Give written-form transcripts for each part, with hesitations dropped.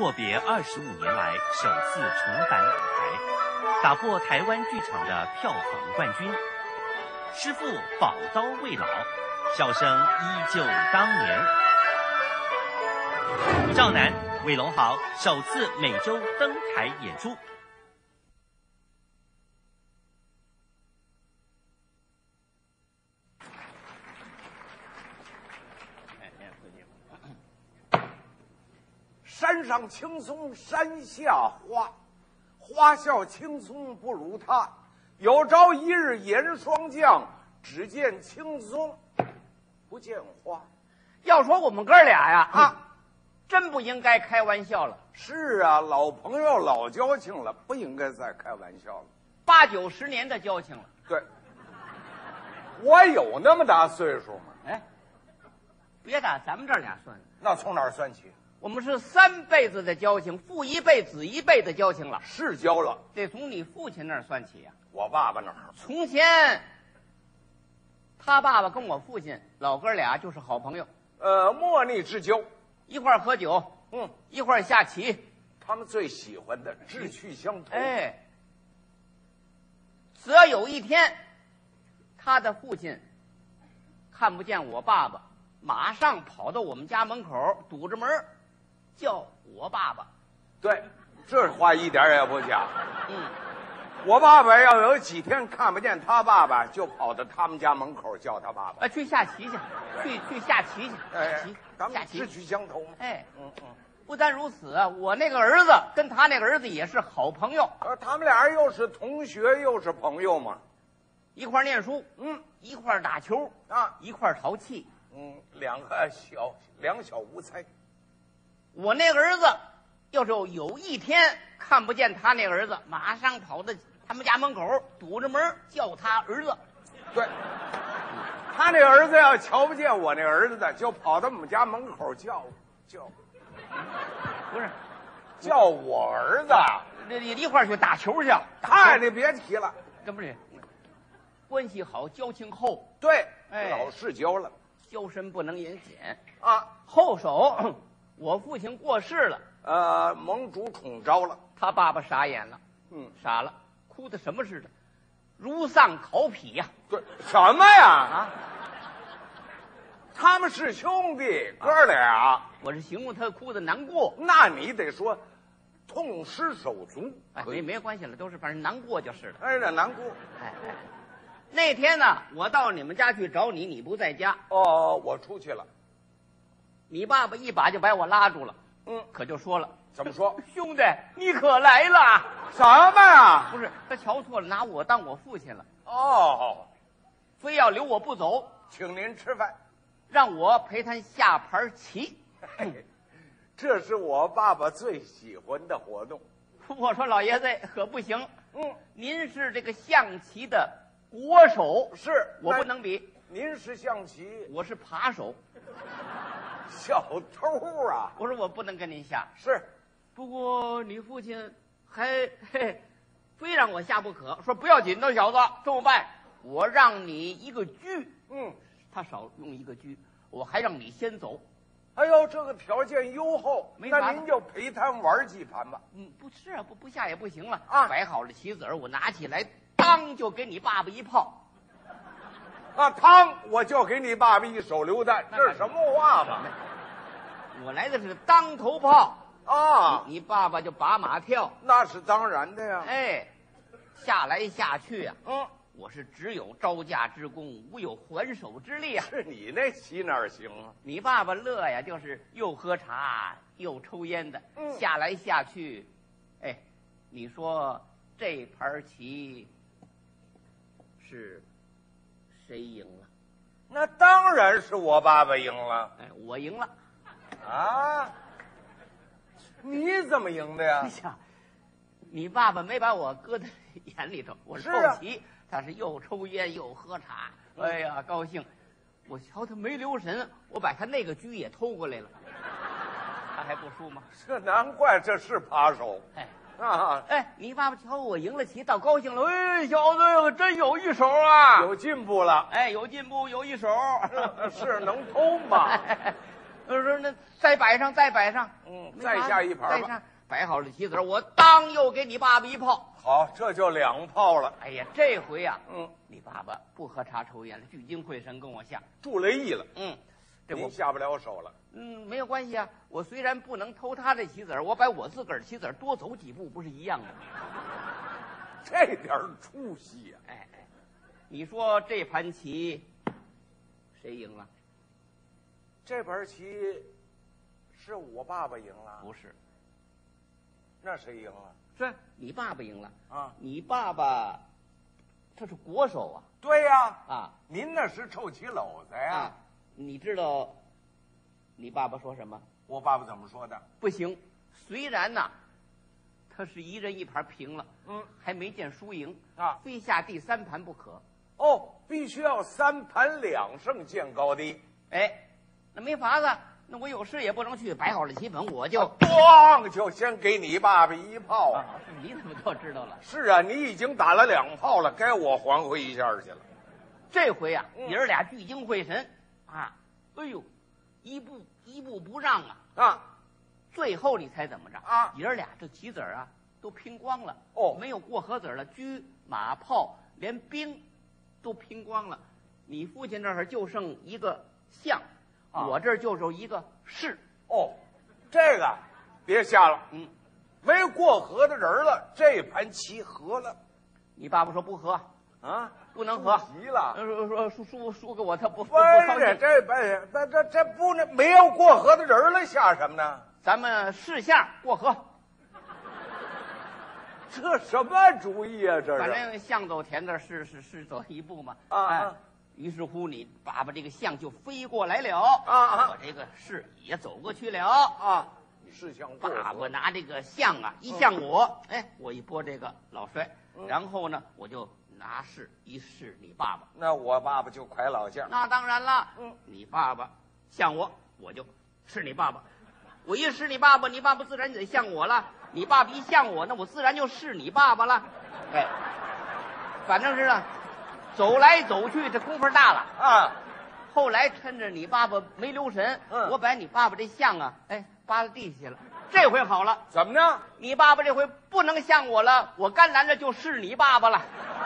阔别25年来首次重返舞台，打破台湾剧场的票房冠军。师父宝刀未老，笑声依旧当年。赵楠、魏龙豪首次每周登台演出。 山上青松山下花，花笑青松不如他。有朝一日严霜降，只见青松不见花。 要说我们哥俩呀，真不应该开玩笑了。 是啊，老朋友老交情了，不应该再开玩笑了。 8、9、10年的交情了。 对，我有那么大岁数吗？ 哎，别打咱们这俩算了， 那从哪儿算起？ 我们是3辈子的交情，父一辈子一辈的交情了。 是交了， 得从你父亲那儿算起呀。 我爸爸那儿。 从前，他爸爸跟我父亲老哥俩就是好朋友， 莫逆之交， 一块儿喝酒，一块儿下棋， 他们最喜欢的志趣相投。 哎，则有一天，他的父亲看不见我爸爸，马上跑到我们家门口，堵着门叫我爸爸。 对，这话一点也不假。我爸爸要有几天看不见他爸爸，就跑到他们家门口叫他爸爸。 去下棋去，去下棋去。 咱们志趣相投。 哎，不单如此，我那个儿子跟他那个儿子也是好朋友。 他们俩又是同学又是朋友嘛， 一块念书，一块打球一块淘气， 两小无猜。 我那个儿子要是有一天看不见他那个儿子，马上跑到他们家门口堵着门叫他儿子。 对，他那个儿子要瞧不见我那个儿子的，就跑到我们家门口叫， 不是叫我儿子。 你一块去打球去。 嗨，你别提了， 这不是关系好，交情厚。 对， 哎， 老是交了， 交身不能言简啊。 后手，我父亲过世了， 盟主宠招了， 他爸爸傻眼了，傻了，哭的什么似的，如丧考妣呀。 对，什么呀？他们是兄弟哥俩， 我是形容他哭的难过。 那你得说痛失手足。 没关系了，都是反正难过就是了。 这难过。 那天呢，我到你们家去找你，你不在家。 我出去了。 你爸爸一把就把我拉住了，可就说了。 怎么说？ 兄弟，你可来了？ 什么呀？ 不是，他瞧错了，拿我当我父亲了。 非要留我不走， 请您吃饭， 让我陪他下盘棋。 这是我爸爸最喜欢的活动。 我说老爷子可不行，您是这个象棋的国手， 是我不能比。 您是象棋， 我是扒手， 小偷啊！ 我说我不能跟您下。 是， 不过你父亲还非让我下不可，说不要紧的小子，这么办，我让你一个车，他少用一个车，我还让你先走。 哎呦，这个条件优厚，那您就陪他玩几盘吧。 不是啊，不下也不行了啊！ 摆好了棋子儿，我拿起来，当就给你爸爸一炮。 汤我就给你爸爸一手榴弹，这是什么话嘛？ 我来的是当头炮啊！ 你爸爸就把马跳， 那是当然的呀。 哎，下来下去啊，我是只有招架之功，无有还手之力啊。 是你那棋哪行啊？ 你爸爸乐呀，就是又喝茶又抽烟的，下来下去，哎，你说这盘棋是谁赢了？ 那当然是我爸爸赢了。 我赢了。 啊？你怎么赢的呀？ 你爸爸没把我搁在眼里头，我是斗棋，他是又抽烟又喝茶，哎呀，高兴。我瞧他没留神，我把他那个车也偷过来了，他还不输吗？ 这难怪这是扒手。 你爸爸瞧我赢了棋，倒高兴了。小子真有一手啊， 有进步了。 有进步，有一手， 是能偷吗？ 说那再摆上，再摆上， 再下一盘吧。 再上，摆好了棋子，我当又给你爸爸一炮。 好，这就2炮了。 哎呀，这回呀，你爸爸不喝茶抽烟了，聚精会神跟我下， 助了意了。 这我下不了手了。 没有关系啊。我虽然不能偷他这棋子，我把我自个儿棋子多走几步，不是一样的？ 这点出息呀！ 哎，你说这盘棋谁赢了？ 这盘棋是我爸爸赢了？ 不是， 那谁赢了？ 是你爸爸赢了啊！ 你爸爸这是国手啊！ 对呀！ 啊， 您那是臭棋篓子呀！ 你知道你爸爸说什么？ 我爸爸怎么说的？ 不行，虽然呐，他是一人一盘平了，还没见输赢啊， 非下第3盘不可。 必须要3盘2胜见高低。 哎，那没法子，那我有事也不能去，摆好了棋本，我就咣就先给你爸爸一炮啊！ 你怎么就知道了？ 是啊，你已经打了2炮了，该我还回一下去了。 这回啊，爷儿俩聚精会神啊！哎呦，一步不让啊！最后你猜怎么着啊？爷儿俩这棋子啊都拼光了，没有过河子了，车马炮连兵都拼光了。你父亲这儿就剩一个象，我这儿就剩一个士。 这个别下了，没过河的人了，这盘棋和了。 你爸爸说不和啊，不能和， 急了， 说输给我，他不是这不能没有过河的人了，下什么呢？ 咱们试相过河。 这什么主意啊？这是反正象走田的是走一步嘛。于是乎，你爸爸这个象就飞过来了我这个士也走过去了士象过河。 爸爸拿这个象一向我，我一拨这个老帅，然后呢，我就拿士一试你爸爸。 那我爸爸就快老将。 那当然了，你爸爸向我，我就是你爸爸。我一试你爸爸，你爸爸自然得向我了。你爸爸一向我，那我自然就是你爸爸了。反正是走来走去，这功夫大了后来趁着你爸爸没留神，我把你爸爸这象扒到地下了。这回好了， 怎么呢？ 你爸爸这回不能向我了，我甘蓝的就是你爸爸了。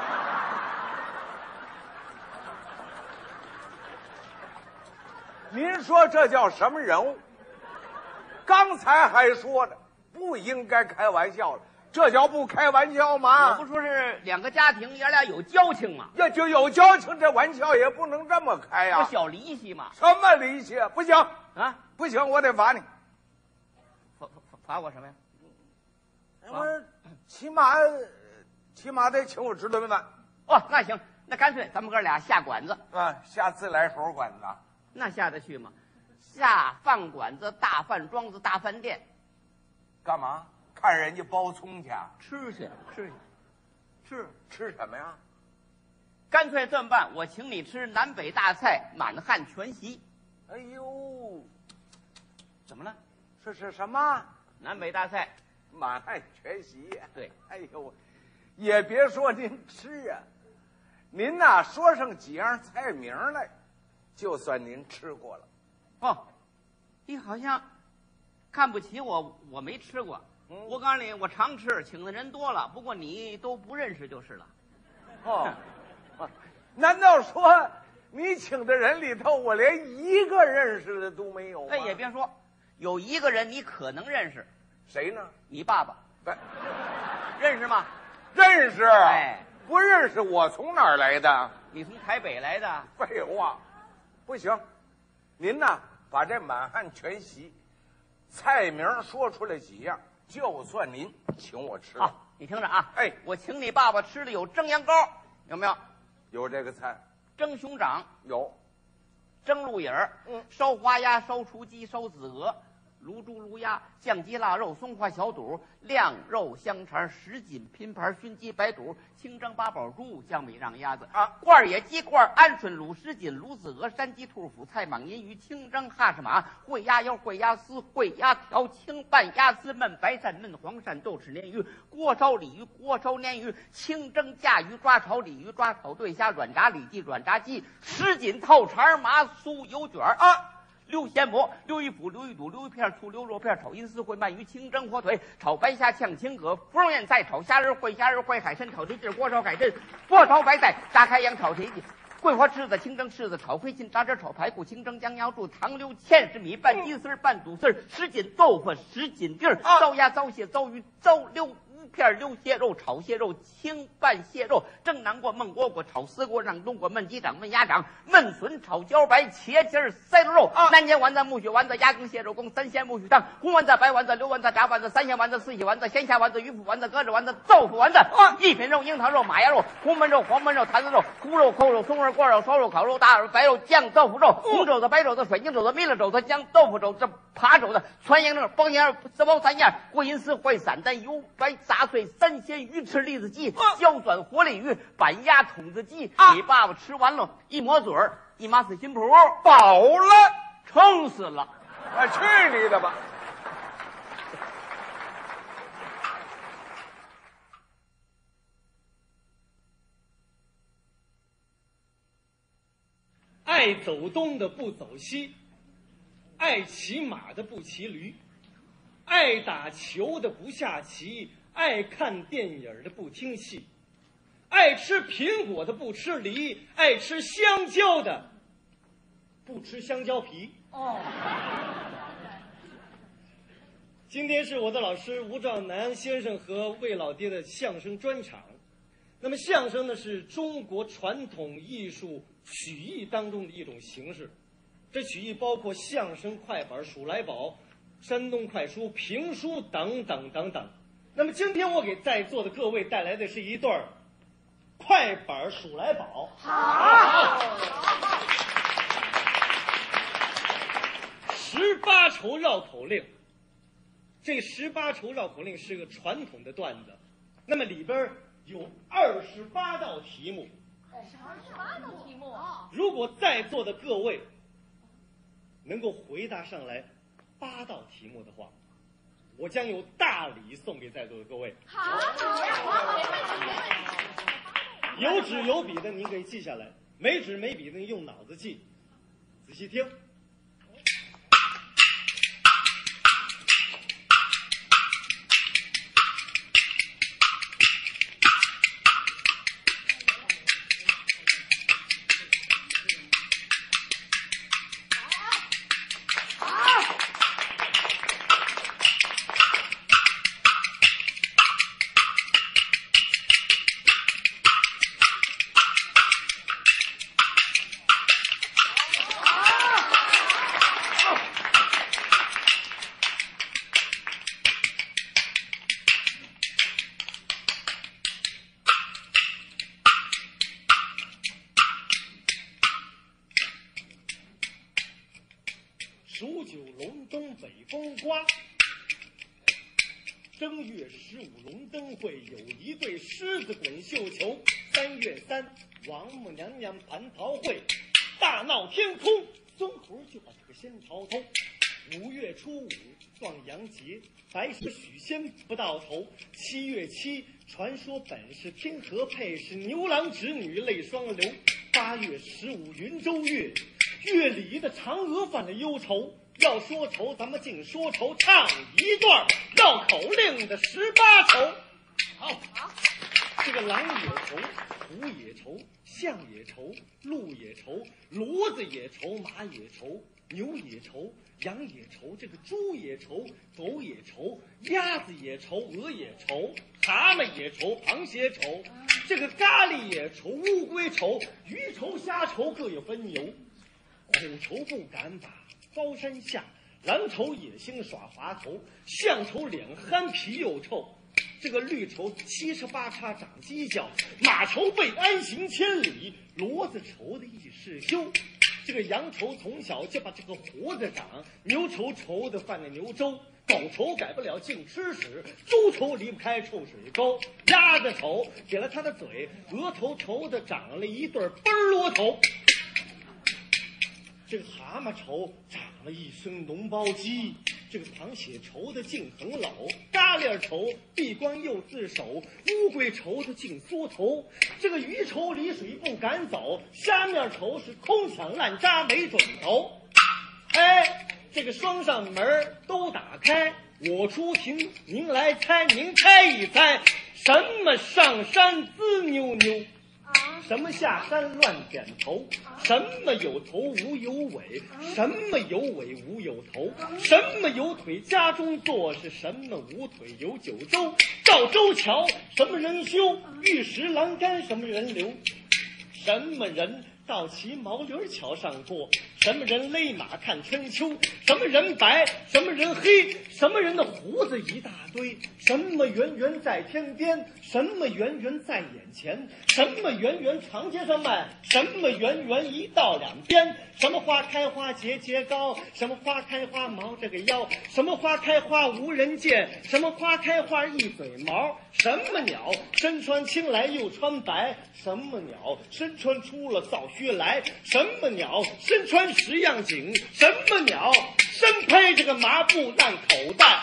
您说这叫什么人物？刚才还说呢，不应该开玩笑了，这叫不开玩笑吗？ 我不说是2个家庭，爷俩有交情吗？ 要就有交情，这玩笑也不能这么开呀。 不小离奇嘛？ 什么离奇？不行啊！ 不行，我得罚你。 罚我什么呀？ 我起码得请我吃顿饭。 那行，那干脆咱们哥俩下馆子下自来熟馆子。 那下得去吗？下饭馆子、大饭庄子、大饭店， 干嘛？看人家包葱去？ 吃去。 吃什么呀？ 干脆这么办，我请你吃南北大菜，满汉全席。 哎呦， 怎么了？ 是什么？ 南北大菜， 满汉全席。 对， 哎呦，也别说您吃啊，您呐说上几样菜名来，就算您吃过了。 你好像看不起我，我没吃过。我告诉你，我常吃，请的人多了，不过你都不认识就是了。 难道说你请的人里头，我连一个认识的都没有吗？ 也别说，有一个人你可能认识。 谁呢？ 你爸爸。认识吗？ 认识。不认识，我从哪儿来的？ 你从台北来的。 废话，不行，您呐把这满汉全席菜名说出来几样，就算您请我吃了。 你听着啊，我请你爸爸吃的有蒸羊羔，有没有？ 有这个菜。 蒸熊掌有， 蒸鹿眼儿，烧花鸭、烧雏鸡、烧子鹅，卤猪、卤鸭、酱鸡、腊肉、松花小肚、晾肉香肠、什锦拼盘、熏鸡白肚、清蒸八宝猪、酱米让鸭子罐野鸡罐、鹌鹑卤什锦、卤子鹅、山鸡兔脯、菜蟒银鱼、清蒸哈什马、烩鸭腰、烩鸭丝、烩鸭条、清拌鸭丝、焖白鳝、焖黄鳝、豆豉鲶鱼、锅烧鲤鱼、锅烧鲶鱼、清蒸架鱼、抓炒鲤鱼、抓炒对虾、软炸里脊、软炸鸡、什锦套肠、麻酥油卷溜咸蘑、溜一脯、溜一肚、溜一片醋、溜肉片，炒银丝烩鳗鱼、清蒸火腿，炒白虾、炝青蛤、芙蓉燕菜，炒虾仁、烩虾仁、烩海参，炒鸡翅、锅烧海参，锅炒白菜，炸开洋，炒蹄子。桂花翅子、清蒸柿子、炒灰心、炸汁炒排骨、清蒸江腰肚、糖溜芡实米、拌鸡丝、拌肚丝、什锦豆腐、什锦丁、糟鸭、糟蟹、糟鱼、糟溜片、溜蟹肉、炒蟹肉、清拌蟹肉、蒸南瓜、焖蝈蝈、炒丝瓜、让冬瓜、焖鸡掌、焖鸭掌、焖笋、炒茭白、茄筋、塞溜肉、南煎丸子、木须丸子、鸭羹、蟹肉羹、三鲜木须汤、红丸子、白丸子、溜丸子、炸丸子、三鲜丸子、四喜丸子、鲜虾丸子、鱼腐丸子、鸽子丸子、豆腐丸子、一品肉、樱桃肉、马牙肉、红焖肉、黄焖肉、坛子肉、牯肉、扣肉、松肉、过肉、烧肉、烤肉、大耳、白肉、酱豆腐肉、红肘子、白肘子、水晶肘子、蜜了肘子、姜豆腐肘子、扒肘子、全羊肉、包羊肉、四包三样、过银丝、烩散蛋、油白杂碎、三鲜鱼翅、栗子鸡、椒转活鲤鱼、板鸭、筒子鸡。你爸爸吃完了，一抹嘴儿，一马死心脯， 饱了， 撑死了。 去你的吧！ 爱走东的不走西，爱骑马的不骑驴，爱打球的不下棋，爱看电影的不听戏，爱吃苹果的不吃梨，爱吃香蕉的不吃香蕉皮。今天是我的老师吴兆南先生和魏老爹的相声专场。那么相声呢，是中国传统艺术曲艺当中的一种形式。这曲艺包括相声、快板、数来宝、山东快书、评书等等等等。那么今天我给在座的各位带来的是一段快板数来宝。好，18筹绕口令。这18筹绕口令是个传统的段子，那么里边有28道题目。28道题目。如果在座的各位能够回答上来8道题目的话，我将有大礼送给在座的各位。好，有纸有笔的您可以记下来，没纸没笔的您用脑子记。仔细听。数九隆冬北风刮，正月15龙灯会，有一对狮子滚绣球。3月3，王母娘娘蟠桃会，大闹天空，孙猴就把这个仙桃偷。5月初5，壮阳节，白蛇许仙不到头。7月7，传说本是天河配，是牛郎织女泪双流。8月15，云州月，月里的嫦娥犯了忧愁。要说愁，咱们净说愁，唱一段绕口令的18筹。好，这个狼也愁，虎也愁，象也愁，鹿也愁，骡子也愁，马也愁，牛也愁，羊也愁，这个猪也愁，狗也愁，鸭子也愁，鹅也愁，蛤蟆也愁，螃蟹愁，这个咖喱也愁，乌龟愁，鱼愁，虾愁，各有分由。虎愁不敢把高山下，狼愁野性耍滑头，象愁脸憨皮又臭，这个绿绸七叉八叉长犄角，马绸被安行千里，骡子愁的一世休。这个羊愁从小就把这个胡子长，牛愁愁的犯了牛粥，狗愁改不了净吃屎，猪愁离不开臭水沟，鸭子愁给了他的嘴，额头愁的长了一对奔罗头。这个蛤蟆愁长了一身脓包鸡，这个螃蟹愁的竟很老，嘎喱愁闭关又自首，乌龟愁的竟缩头，这个鱼愁离水不敢走，虾面愁是空抢滥渣没准头。 哎，这个双扇门都打开，我出题，您来猜，您猜一猜，什么上山滋扭扭？什么下山乱点头？什么有头无有尾？什么有尾无有头？什么有腿家中坐？是什么无腿有九州？赵州桥什么人修？玉石栏杆什么人留？什么人到骑毛驴桥上过？什么人勒马看春秋？什么人白？什么人黑？什么人的胡子一大堆？什么圆圆在天边？什么圆圆在眼前？什么圆圆长街上卖？什么圆圆一道两边？什么花开花节节高？什么花开花毛这个腰？什么花开花无人见？什么花开花一嘴毛？什么鸟身穿青来又穿白？什么鸟身穿出了扫靴来？什么鸟身穿十样锦？什么鸟身披这个麻布烂口袋？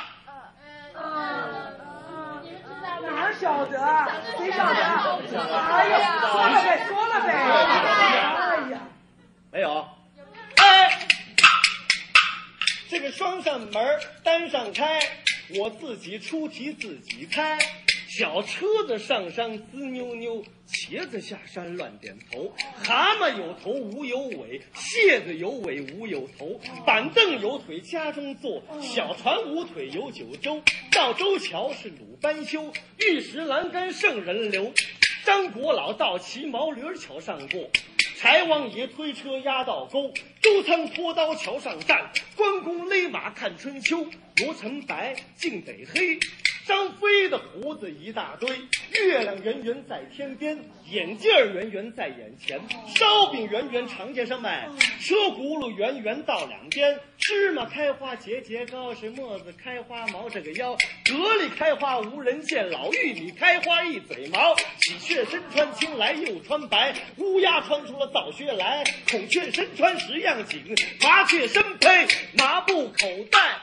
哪晓得？谁晓得？哎呀，说了呗。哎呀， 没有。哎，这个双扇门单上开，我自己出题自己猜。小车子上山滋扭扭，茄子下山乱点头。蛤蟆有头无有尾，蟹子有尾无有头。板凳有腿家中坐，小船无腿有九州。赵州桥是鲁班修，玉石栏杆圣人留。张国老到骑毛驴桥上过，柴王爷推车压道沟。周仓拖刀桥上站，关公勒马看春秋。罗成白，净得黑。张飞的胡子一大堆，月亮圆圆在天边，眼镜圆圆在眼前，烧饼圆圆长街上卖，车轱辘圆圆到两边，芝麻开花节节高，是磨子开花毛这个腰，格里开花无人见，老玉米开花一嘴毛，喜鹊身穿青来又穿白，乌鸦穿出了扫靴来，孔雀身穿十样锦，麻雀身披麻布口袋。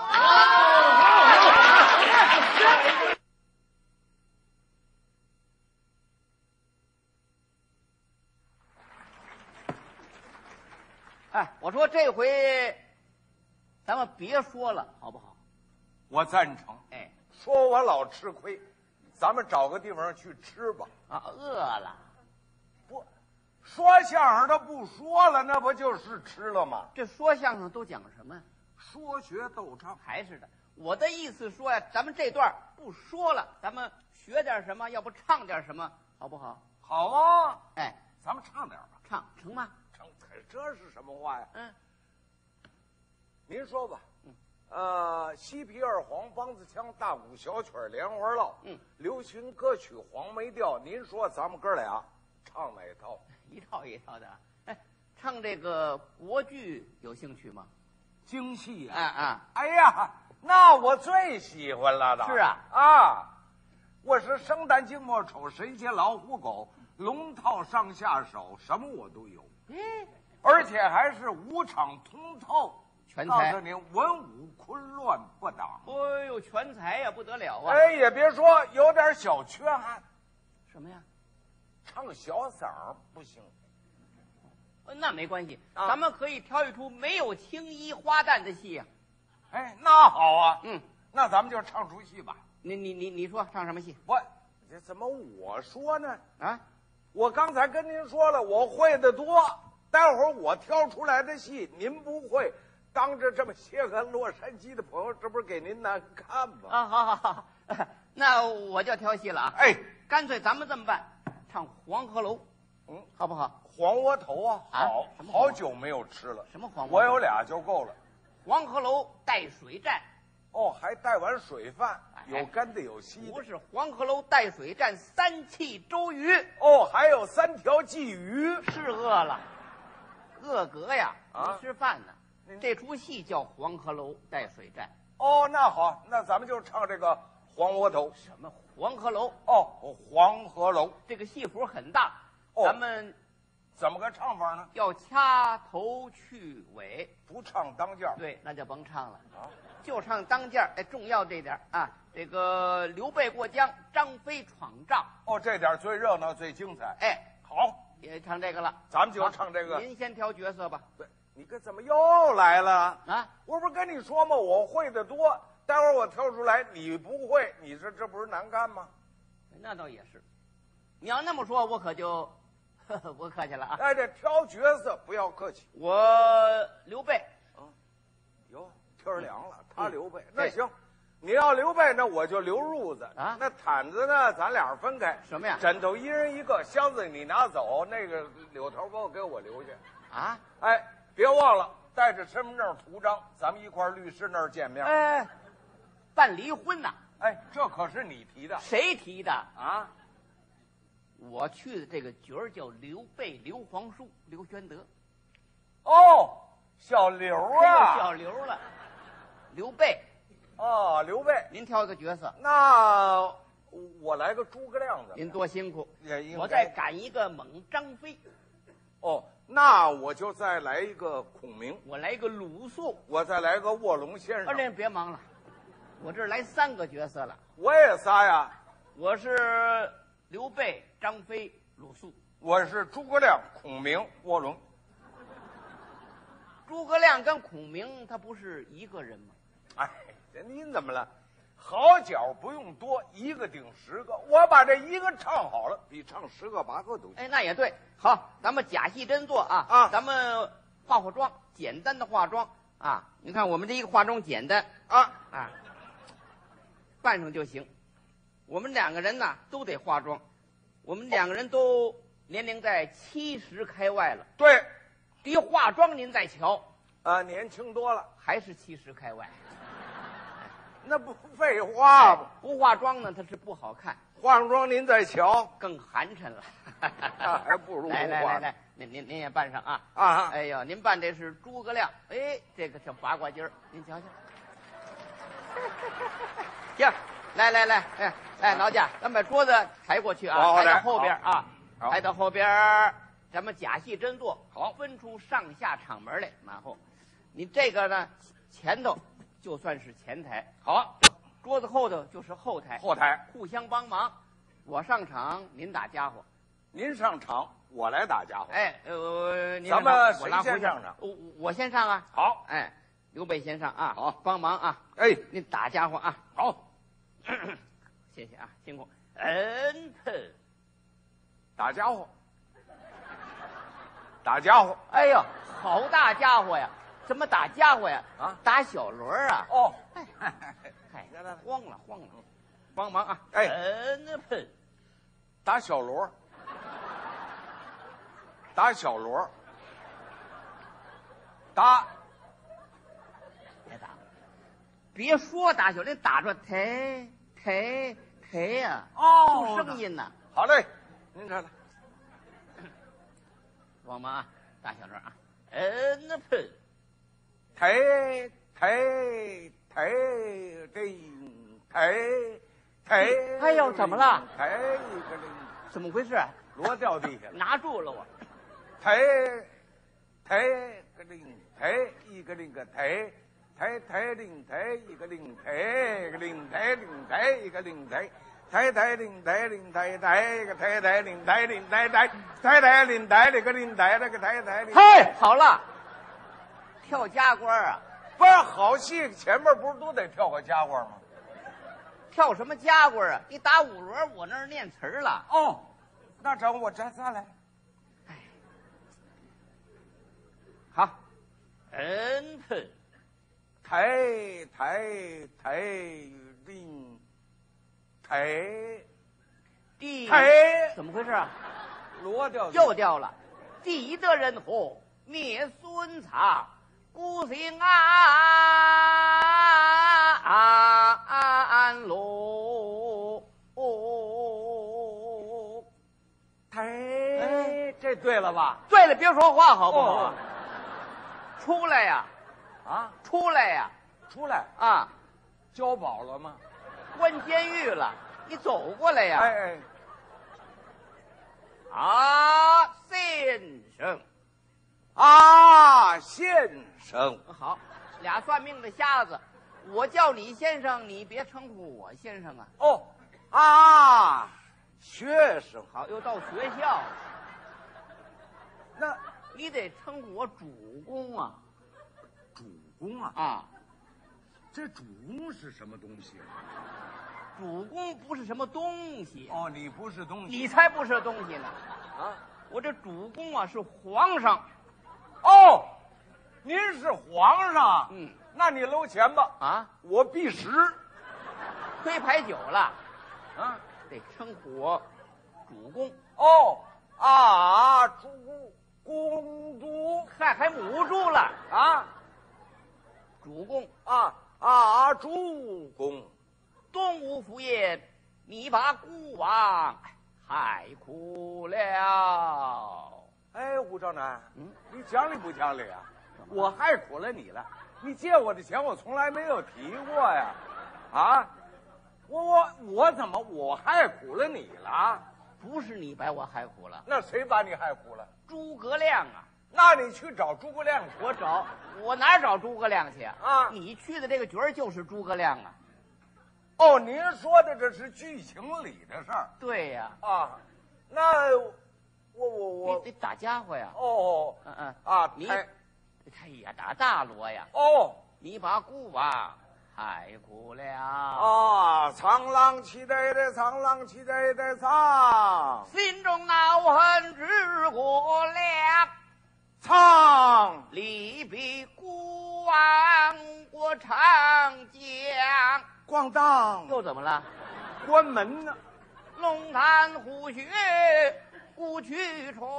哎，我说这回咱们别说了，好不好？ 我赞成。 哎， 说我老吃亏，咱们找个地方去吃吧。 啊，饿了。 不，说相声的不说了，那不就是吃了吗？ 这说相声都讲什么呀？ 说学逗唱。 还是的，我的意思说呀，咱们这段不说了，咱们学点什么，要不唱点什么，好不好？ 好啊， 哎， 咱们唱点吧。 唱成吗？ 唱，这是什么话呀？ 嗯， 您说吧。西皮二黄梆子腔，大鼓小曲莲花落。流行歌曲黄梅调。您说咱们哥俩唱哪一套？ 一套一套的。哎，唱这个国剧有兴趣吗？ 京戏啊。 哎呀，那我最喜欢了的。 是啊。 啊，我是生旦净末丑，神仙老虎狗，龙套上下手，什么我都有。而且还是五场通透。 全才， 告诉您，文武昆乱不挡。 哎呦，全才呀，不得了啊！ 哎，也别说有点小缺憾。 什么呀？ 唱小嗓儿不行。 那没关系，咱们可以挑一出没有青衣花旦的戏呀。 哎，那好啊。那咱们就唱出戏吧。 你说唱什么戏？ 这怎么我说呢？ 啊， 我刚才跟您说了，我会的多。待会儿我挑出来的戏您不会。当着这么些个洛杉矶的朋友，这不是给您难看吗？ 啊，好，那我就挑戏了啊！ 哎， 干脆咱们这么办，唱《黄鹤楼》，好不好？ 黄窝头啊，好，好久没有吃了。 什么黄窝头？ 我有俩就够了。 黄鹤楼带水战。 哦，还带碗水饭，有干的有稀的。 不是黄鹤楼带水战三气周瑜。 哦，还有3条鲫鱼。 是饿了，饿嗝呀，没吃饭呢。这出戏叫《黄鹤楼带水战》。 哦，那好，那咱们就唱这个黄窝头。 什么黄鹤楼？ 哦，黄鹤楼。 这个戏谱很大，咱们怎么个唱法呢？ 要掐头去尾， 不唱当间。 对，那就甭唱了啊，就唱当间。哎，重要这点啊，这个刘备过江，张飞闯帐。 哦，这点最热闹最精彩。 哎， 好， 也唱这个了， 咱们就唱这个。 您先挑角色吧。 对， 你可怎么又来了啊？ 我不是跟你说吗？我会的多，待会儿我挑出来，你不会，你说这不是难干吗？ 那倒也是，你要那么说，我可就不客气了啊。 哎，这挑角色不要客气。 我刘备啊，哟，天儿凉了，他刘备，那行，你要刘备，那我就刘褥子啊。 那毯子呢，咱俩分开。 什么呀？ 枕头一人一个，箱子你拿走，那个柳头包给我留下。 啊？ 哎，别忘了带着身份证图章，咱们一块儿律师那儿见面。 哎，办离婚呐？ 哎，这可是你提的。 谁提的啊？ 我去的这个角儿叫刘备、刘皇叔、刘玄德。 哦，小刘啊， 小刘了，刘备。 哦，刘备， 您挑一个角色。 那我来个诸葛亮的。 您多辛苦， 也应该我再赶一个猛张飞。 哦，那我就再来一个孔明， 我来一个鲁肃， 我再来个卧龙先生。 这别忙了，我这儿来3个角色了。 我也仨呀， 我是刘备、张飞、鲁肃。 我是诸葛亮、孔明、卧龙。 诸葛亮跟孔明他不是一个人吗？ 哎，您怎么了？好角不用多，一个顶10个。我把这一个唱好了，比唱10个8个都行。 哎，那也对。好，咱们假戏真做啊！ 啊， 咱们化妆，简单的化妆啊。你看我们这一个化妆简单啊， 扮上就行。我们2个人呢都得化妆，我们2个人都年龄在70开外了。 对， 一化妆您再瞧， 年轻多了， 还是70开外。 那不废话吗？ 不化妆呢，它是不好看。 化上妆您再瞧， 更寒碜了。 还不如不化。 来，您也扮上啊！ 啊！ 哎呦，您扮这是诸葛亮，哎，这个叫八卦筋儿，您瞧瞧。行，来，哎，劳驾，咱把桌子抬过去啊，抬到后边啊，抬到后边，咱们假戏真做， 好， 分出上下场门来，马后。你这个呢，前头就算是前台， 好， 桌子后头就是后台， 后台互相帮忙，我上场，您打家伙。 您上场，我来打家伙。 哎， 咱们谁先上场？ 我先上啊。 好， 哎，刘备先上啊。 好， 帮忙啊。 哎， 您打家伙啊。 好， 谢谢啊，辛苦。喷， 打家伙，打家伙。 哎呦，好大家伙呀！怎么打家伙呀？ 啊， 打小轮啊。 哦， 哎，来，慌了，帮忙啊！ 哎， 喷， 打小锣。打小锣，打， 别打，别说打小，你打着抬呀， 哦， 出声音呐。 好嘞，您看来， 帮忙啊，打小轮啊，喷， 抬， 哎呦，怎么了？ 抬一个铃， 怎么回事？ 锣掉地下了， 拿住了我。 抬个铃，抬一个铃个抬铃抬一个铃抬个铃抬铃抬一个铃抬铃抬铃抬个抬铃抬铃抬铃抬这个铃抬那个抬铃。 嘿，好了，跳家官啊！ 不是好戏，前面不是都得跳个家官吗？ 跳什么家官啊？你打5轮，我那儿念词儿了。 哦，那整我这仨来。 好，喷， 抬铃，抬， 怎么回事啊？ 锣掉又掉了。地得人和灭孙曹，孤行安路。 抬，这对了吧？ 对了，别说话好不好？出来呀！ 啊， 出来呀！ 出来啊！ 交保了吗？ 关监狱了，你走过来呀！ 哎， 先生， 先生， 好，俩算命的瞎子，我叫你先生，你别称呼我先生啊！ 学生， 好，又到学校， 你得称呼我主公啊。 主公啊， 啊， 这主公是什么东西？ 主公不是什么东西。 哦，你不是东西， 你才不是东西呢。 啊？ 我这主公啊是皇上。 哦，您是皇上。 嗯， 那你搂钱吧。 啊， 我必食。 推牌九了， 啊， 得称呼我主公。 哦啊，主公主还母猪了。 啊主公， 主公。 东吴府爷，你把孤王害苦了。 哎，吴兆南， 嗯， 你讲理不讲理啊？我害苦了你了，你借我的钱我从来没有提过呀。啊，我怎么我害苦了你了？ 不是你把我害苦了， 那谁把你害苦了？ 诸葛亮啊！ 那你去找诸葛亮去。 我哪找诸葛亮去啊你去的这个角儿就是诸葛亮啊。 哦，您说的这是剧情里的事儿对呀、 啊？那我你得打家伙呀。 哦你哎呀打大锣呀。 哦你把孤王害苦了。 苍狼气得的苍狼气得的苍心中恼恨之过量， 苍力比孤王我长江。 咣当又怎么了？ 关门呢。 龙潭虎穴古去传。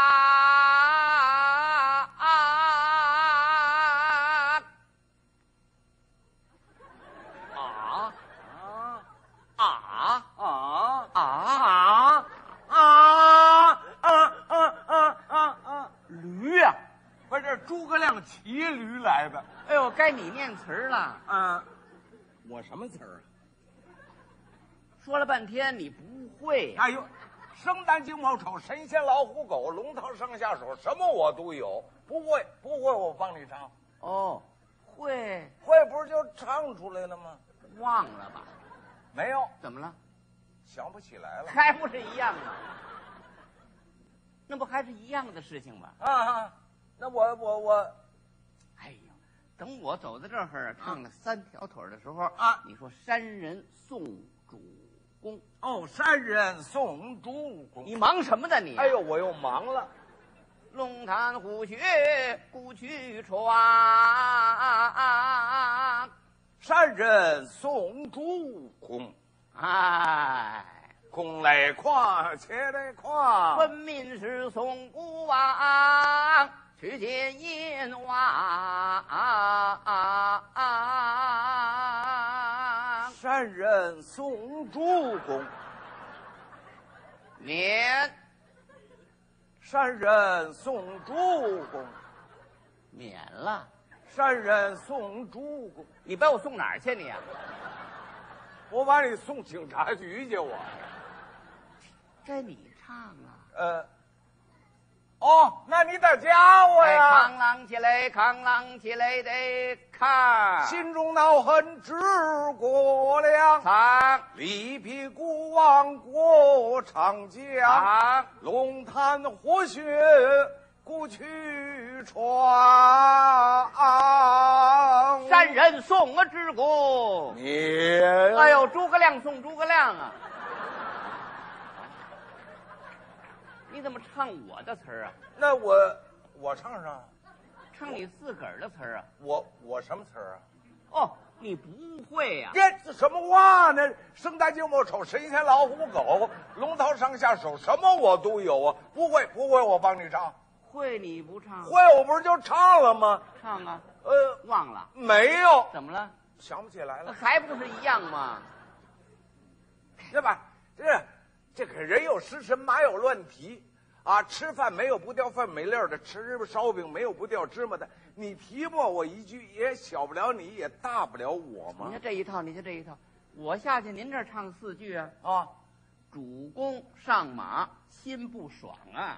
驴呀！ 不是诸葛亮骑驴来的。 哎呦，该你念词儿了。 我什么词儿啊？ 说了半天你不会呀、 哎呦，生旦净卯丑神仙老虎狗龙套上下手什么我都有。不会我帮你唱。 哦，会会不是就唱出来了吗？ 忘了吧？ 没有， 怎么了？ 想不起来了。 还不是一样吗？那不还是一样的事情吗？ 那我哎呦，等我走到这儿唱了三条腿的时候你说山人送主公。 哦，山人送主公。 你忙什么呢你？ 哎呦，我又忙了。 龙潭虎穴古去传。 山人送主公。 哎， 公来夸，且来夸。 分明是送孤王去见燕王。 山人送主公。 免山人送主公。 免了。 山人送主公。 你把我送哪儿去你啊？ 我把你送警察局去。我该你唱啊。 那你得加我呀。 扛啷起来，扛啷起来得扛。 心中恼恨之过量， 扛力比孤王过长江。 扛龙潭虎穴古去传。 山人送我之公。 你哎呦，诸葛亮送诸葛亮啊！你怎么唱我的词儿啊？ 那我唱上。 唱你自个儿的词儿啊？ 我什么词儿啊？ 哦，你不会呀、 这什么话呢？生旦净卯丑神仙老虎狗龙套上下手什么我都有啊。不会我帮你唱。 会你不唱？ 会我不是就唱了吗？ 唱啊！忘了？ 没有。 怎么了？ 想不起来了。 还不是一样吗？ 对吧？这个人有失神，马有乱蹄啊！吃饭没有不掉饭没粒儿的，吃烧饼没有不掉芝麻的。你提拨我一句，也小不了你，也大不了我吗？ 你看这一套，我下去您这儿唱4句啊。主公上马心不爽啊。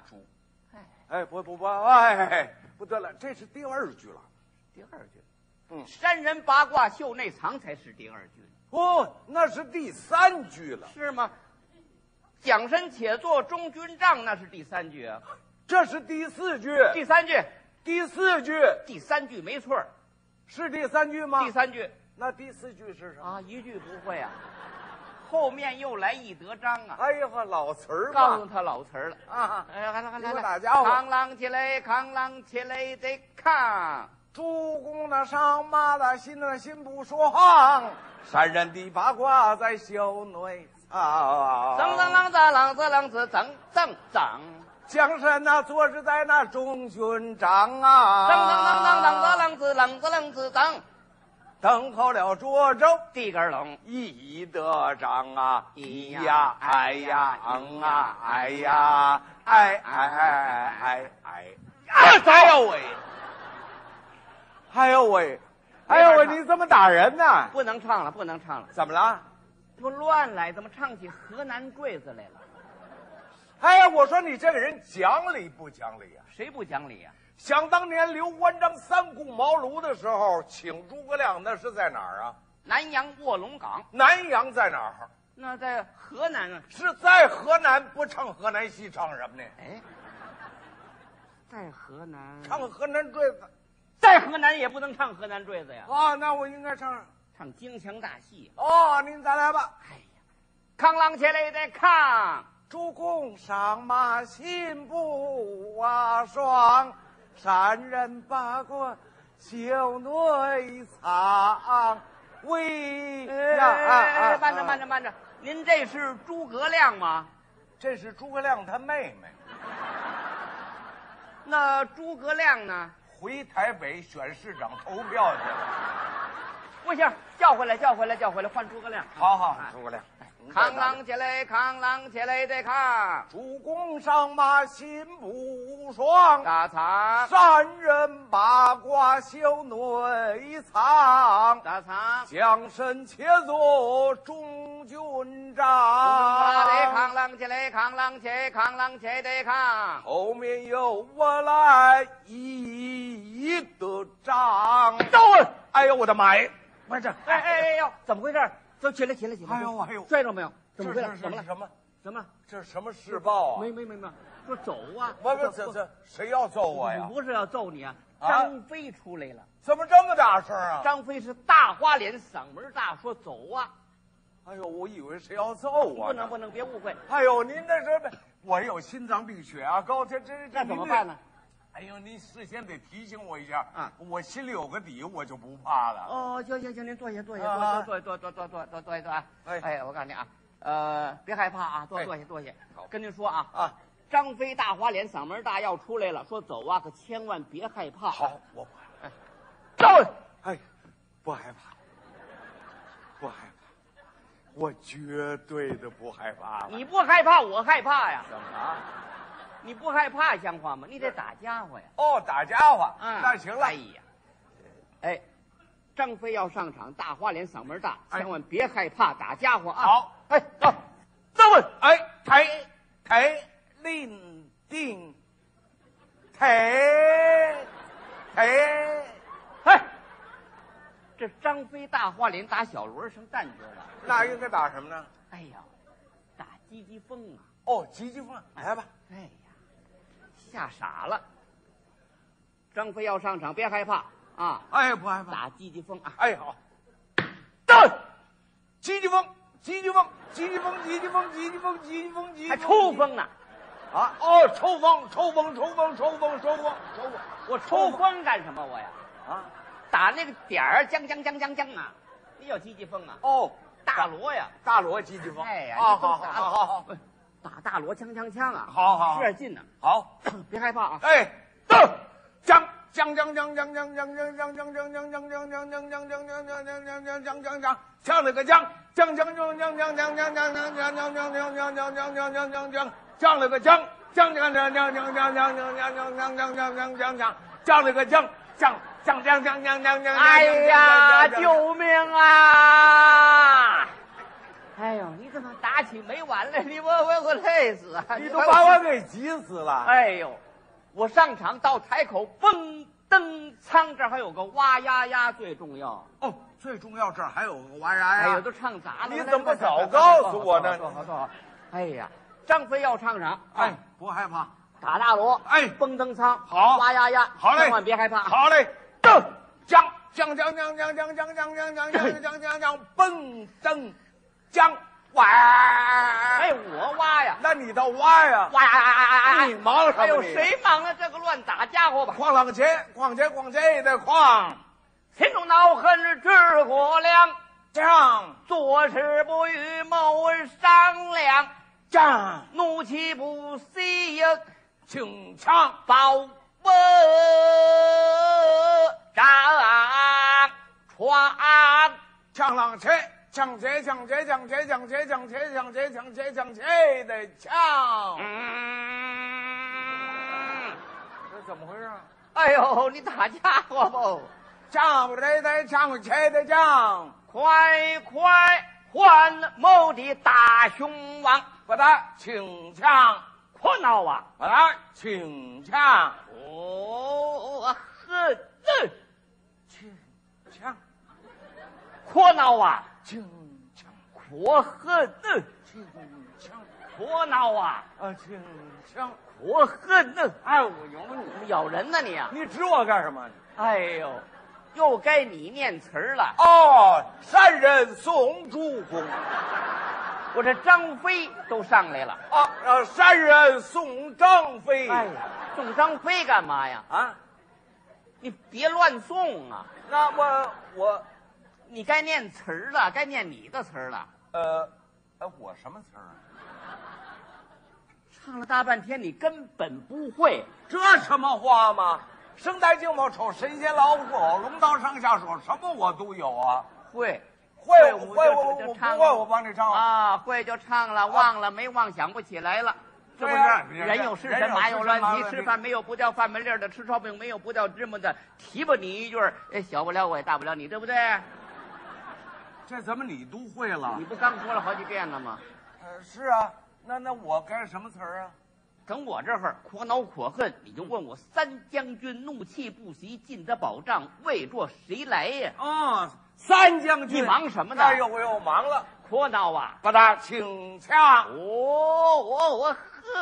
不得了，这是第2句了。第2句。山人八卦袖内藏才是第2句。 那是第3句了。 是吗？蒋身且坐中军帐，那是第3句啊。 这是第4句， 第3句， 第4句， 第3句没错， 是第3句吗？ 第3句。 那第4句是什么？ 啊，一句不会啊，后面又来一德章啊！ 哎呀，老词儿告诉他老词儿了啊！ 哎呀，来， 大家伙， 扛啷起来，扛啷起来得扛。 主公那上马的心不爽，山人的八卦在袖内藏。 锃锃啷子啷子啷子锃锃锃。 江山那昨日在那中军帐啊， 锃锃啷啷啷子啷子啷子锃。 等好了涿州地根龙一得章啊， 咿呀哎呀啊哎呀哎，哎呦喂，哎呦喂，哎呦喂，你怎么打人呢？ 不能唱了，不能唱了， 怎么了？ 不乱来，怎么唱起河南坠子来了？ 哎呀，我说你这个人讲理不讲理啊？ 谁不讲理呀？ 想当年刘关张3顾茅庐的时候，请诸葛亮那是在哪儿啊？ 南阳卧龙岗。 南阳在哪儿？ 那在河南啊。 是在河南，不唱河南戏，唱什么呢？ 哎，在河南唱河南坠子， 在河南也不能唱河南坠子呀。 啊，那我应该唱京腔大戏。 哦，您再来吧。 哎呀，扛啷起来得扛。 主公上马心不爽，山人八卦袖内藏。喂呀！ 慢着，您这是诸葛亮吗？ 这是诸葛亮他妹妹。 那诸葛亮呢？ 回台北选市长投票去了。 不行，叫回来，换诸葛亮。 好，诸葛亮。 扛啷起来，扛啷起来得扛。 主公上马心不爽， 大仓山人八卦袖内藏。 大仓将身且做中军帐。 得扛啷起来，扛啷起得扛。 后面有我来一得仗。 走！ 哎呦我的妈呀！ 不是，哎呦，怎么回事？走，起来！ 哎呦， 摔着没有？怎么回事？ 怎么了？ 什么？ 这是什么世报啊？ 没，说走啊！ 这谁要揍我呀？ 不是要揍你啊！张飞出来了。 怎么这么大声啊？ 张飞是大花脸，嗓门大，说走啊！ 哎呦，我以为谁要揍我。 不能，别误会。 哎呦，您这是我有心脏病、血压高，这那怎么办呢？ 哎呦，您事先得提醒我一下啊， 我心里有个底，我就不怕了。 哦，行，您坐下，坐下。哎，我告诉你啊，别害怕啊，坐下。跟您说啊，张飞大花脸，嗓门大，要出来了，说走啊，可千万别害怕。 好，我不害怕。走！ 哎，不害怕，我绝对的不害怕。 你不害怕，我害怕呀。 怎么了？ 你不害怕像话吗？你得打家伙呀！ 哦，打家伙，那行了。 哎呀，张飞要上场，大花脸，嗓门大，千万别害怕，打家伙啊！ 好， 走， 抬令定，抬， 这张飞大花脸打小轮成旦角了， 那应该打什么呢？ 哎呀，打积极风啊！ 哦，积极风，来吧。 哎呀，吓傻了。张飞要上场，别害怕啊！ 哎，不害怕， 打积极风啊！ 哎，好，积极风， 还抽风呢！ 啊，哦，抽风！ 我抽风干什么我呀？ 啊， 打那个点儿，将啊！那叫积极风啊！ 哦， 大锣呀， 大锣积极风。 哎呀， 好， 打大锣，枪啊！ 好， 使点劲呢。 好， 别害怕啊！ 哎，走，将，将那个将，将那个将，将那个将， 哎呀，救命啊！哎呦，你怎么打起没完了？你我累死啊！ 你都把我给急死了！ 哎呦，我上场到台口，蹦蹬仓，这还有个哇呀呀，最重要哦，最重要这儿还有个哇呀呀！ 哎呦，都唱砸了！ 你怎么早告诉我呢？ 坐好。哎呀，张飞要上场， 哎，不害怕， 打大锣， 哎蹦蹬仓， 好哇呀呀， 好嘞千万别害怕。 好嘞， 蹬， 将蹦蹬将哇！ 哎，我挖呀， 那你倒挖呀？ 哇呀！ 你忙什么？ 哎呦，谁忙了这个乱打家伙吧？ 哐啷切，哐切哐切的哐， 心中恼恨直火亮， 将做事不与谋商量， 将怒气不息呀， 请枪保我张床。 枪啷切，枪切的枪。这怎么回事？ 哎呦，你打家伙不？ 枪不得枪切的枪， 快还某的大雄王！ 把他请枪， 可恼啊！ 把他请枪， 哦， 请枪， 可恼啊！ 请枪， 可恨的， 请枪， 可恼啊！ 请枪， 可恨的！ 哎，我有你， 咬人呢你啊！ 你指我干什么？ 哎呦，又该你念词儿了。 哦，山人送主公。 我这张飞都上来了。 山人送张飞。 哎呀，送张飞干嘛呀？ 啊， 你别乱送啊！ 那我你该念词儿了，该念你的词儿了。 我什么词儿啊？ 唱了大半天，你根本不会。 这什么话吗？生带净毛丑，神仙老虎狗，龙刀上下手，什么我都有啊。 会我就不会，我帮你唱啊。会就唱了，忘了没忘，想不起来了。是不是？人有失神，马有乱蹄，吃饭没有不掉饭门粒的，吃烧饼没有不掉芝麻的。提拔你一句，小不了我也大不了你，对不对？ 这怎么你都会了？ 你不刚说了好几遍了吗？ 是啊，那我该什么词儿啊？ 等我这儿可恼可恨，你就问我三将军怒气不息，进得宝帐，为着谁来呀？ 三将军， 你忙什么呢？ 哎呦，我又忙了， 可恼啊！ 把他请枪。 我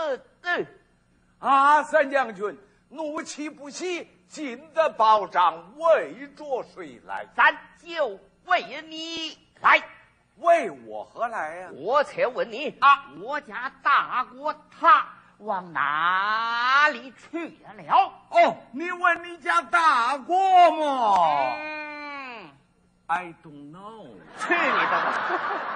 恨三将军怒气不息，进得宝帐，为着谁来？ 咱就为你来。 为我何来呀？ 我且问你我家大国他往哪里去了？ 你问你家大国吗？I don't know。 去你的吧！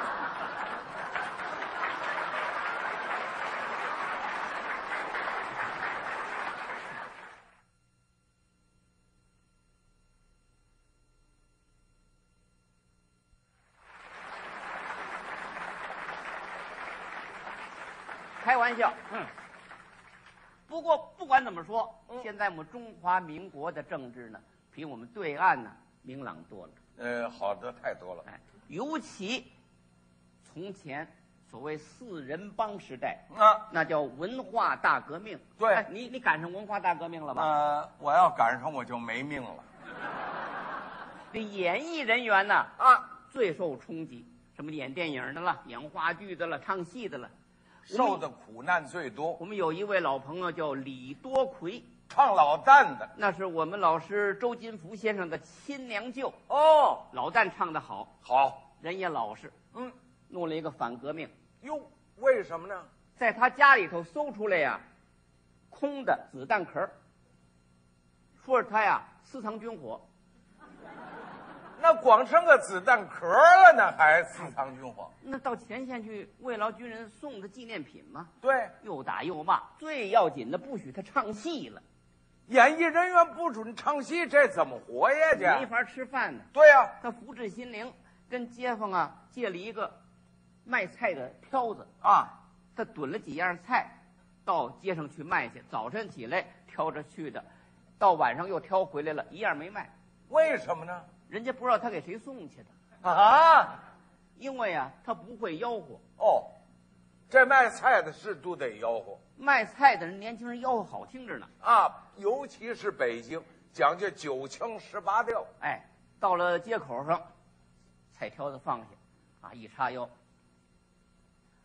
开玩笑，不过不管怎么说，现在我们中华民国的政治呢，比我们对岸呢明朗多了。 好的太多了。 尤其从前所谓四人帮时代那叫文化大革命。 对， 你赶上文化大革命了吧？ 我要赶上我就没命了。 这演艺人员呢最受冲击，什么演电影的了，演话剧的了，唱戏的了。 受的苦难最多。 我们有一位老朋友叫李多奎， 唱老旦的， 那是我们老师周金福先生的亲娘舅。老旦唱得好，人也老实。弄了一个反革命。 哟，为什么呢？ 在他家里头搜出来呀，空的子弹壳，说是他呀私藏军火。 那光剩个子弹壳了呢，还私藏军火？ 那到前线去慰劳军人送的纪念品吗？ 对， 又打又骂，最要紧的不许他唱戏了。 演艺人员不准唱戏，这怎么活下去？ 没法吃饭呢。 对呀， 他福至心灵，跟街坊借了一个卖菜的挑子他囤了几样菜，到街上去卖去。早晨起来挑着去的，到晚上又挑回来了，一样没卖。 为什么呢？ 人家不知道他给谁送去的因为他不会吆喝。 这卖菜的是都得吆喝。 卖菜的人，年轻人吆喝好听着呢尤其是北京讲究9腔18调。 到了街口上，菜挑子放下一叉腰，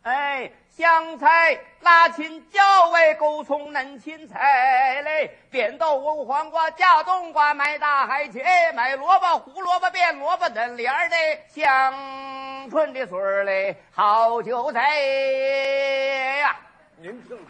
哎，香菜、辣芹、椒味、勾葱、嫩芹菜嘞，扁豆腐、黄瓜、架冬瓜，买大海茄，买萝卜、胡萝卜、变萝卜嫩莲儿嘞，香椿的水儿嘞，好韭菜呀！ 您听，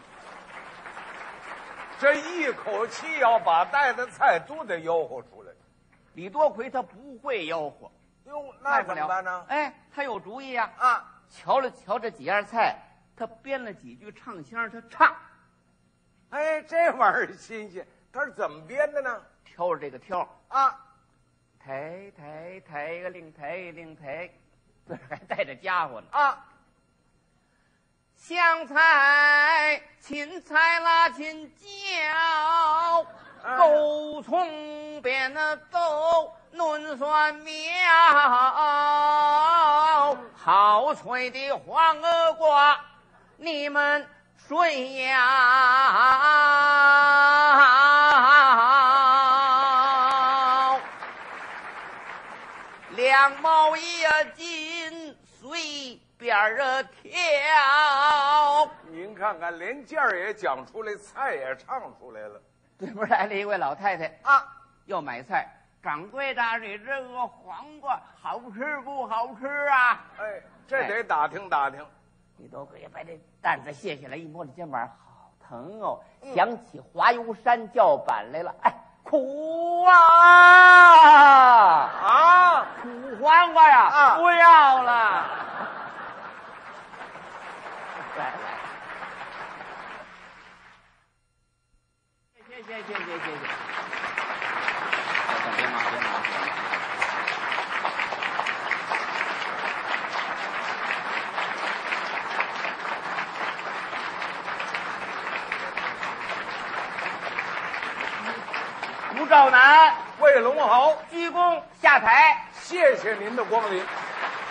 这一口气要把带的菜都得吆喝出来。 李多奎他不会吆喝， 哟，那怎么办呢？ 哎，他有主意啊！ 啊， 瞧了瞧这几样菜，他编了几句唱腔，他唱。 哎，这玩意儿新鲜，他是怎么编的呢？ 挑着这个挑啊， 抬抬抬个令抬令抬，这还带着家伙呢啊！ 香菜、芹菜、辣芹椒、勾葱、扁豆、嫩蒜苗，好脆的黄鹅瓜，你们谁要？2毛1斤，随便挑。 您看看，连价儿也讲出来，菜也唱出来了。 对面来了一位老太太啊， 要买菜。掌柜的，你这个黄瓜好吃不好吃啊？ 哎，这得打听打听。 你都可以把这担子卸下来，一摸这肩膀，好疼哦！想起华油山叫板来了，哎，苦啊！苦黄瓜呀，不要了。来，谢谢。别忙。吴兆南、 魏龙豪， 鞠躬下台。 谢谢您的光临。